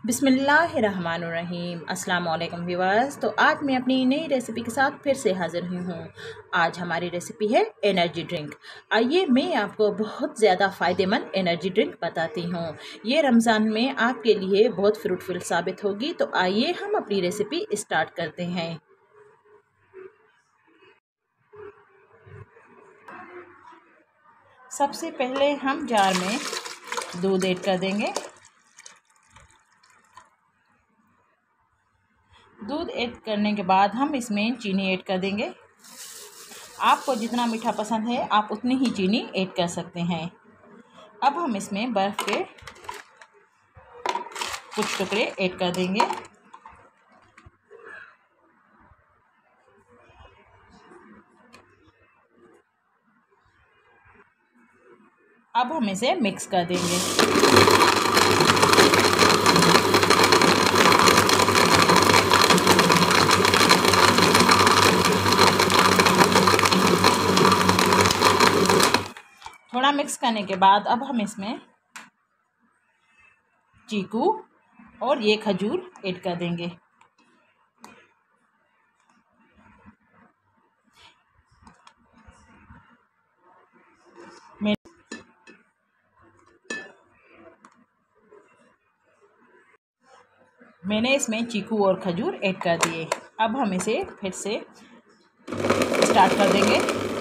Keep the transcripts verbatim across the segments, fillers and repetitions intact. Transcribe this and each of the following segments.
बिस्मिल्लाहिर्रहमानिर्रहीम। अस्सलाम वालेकुम व्यूअर्स। तो आज मैं अपनी नई रेसिपी के साथ फिर से हाज़िर हुई हूँ। आज हमारी रेसिपी है एनर्जी ड्रिंक। आइए मैं आपको बहुत ज़्यादा फ़ायदेमंद एनर्जी ड्रिंक बताती हूँ। ये रमज़ान में आपके लिए बहुत फ्रूटफुल साबित होगी। तो आइए हम अपनी रेसिपी स्टार्ट करते हैं। सबसे पहले हम जार में दूध ऐड कर देंगे। दूध ऐड करने के बाद हम इसमें चीनी ऐड कर देंगे। आपको जितना मीठा पसंद है आप उतनी ही चीनी ऐड कर सकते हैं। अब हम इसमें बर्फ़ के कुछ टुकड़े ऐड कर देंगे। अब हम इसे मिक्स कर देंगे। थोड़ा मिक्स करने के बाद अब हम इसमें चीकू और ये खजूर ऐड कर देंगे। मैंने इसमें चीकू और खजूर ऐड कर दिए। अब हम इसे फिर से स्टार्ट कर देंगे।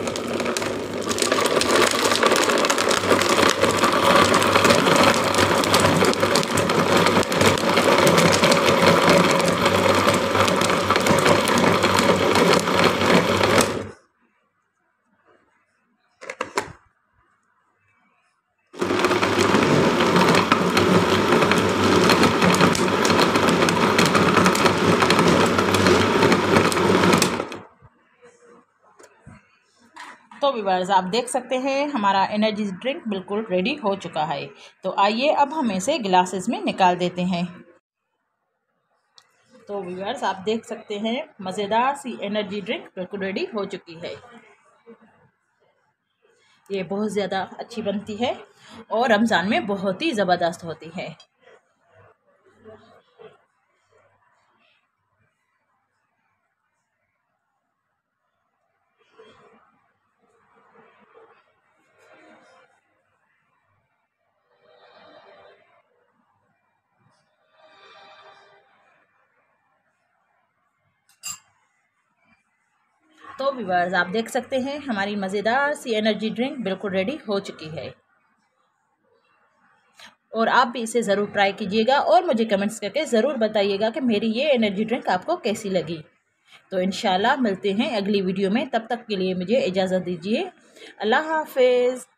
तो व्यूअर्स आप देख सकते हैं हमारा एनर्जी ड्रिंक बिल्कुल रेडी हो चुका है। तो आइए अब हम इसे ग्लासेस में निकाल देते हैं। तो व्यूअर्स आप देख सकते हैं मज़ेदार सी एनर्जी ड्रिंक बिल्कुल रेडी हो चुकी है। ये बहुत ज़्यादा अच्छी बनती है और रमज़ान में बहुत ही ज़बरदस्त होती है। तो व्यूअर्स आप देख सकते हैं हमारी मज़ेदार सी एनर्जी ड्रिंक बिल्कुल रेडी हो चुकी है और आप भी इसे ज़रूर ट्राई कीजिएगा और मुझे कमेंट्स करके ज़रूर बताइएगा कि मेरी ये एनर्जी ड्रिंक आपको कैसी लगी। तो इंशाल्लाह मिलते हैं अगली वीडियो में। तब तक के लिए मुझे इजाज़त दीजिए। अल्लाह हाफ़िज़।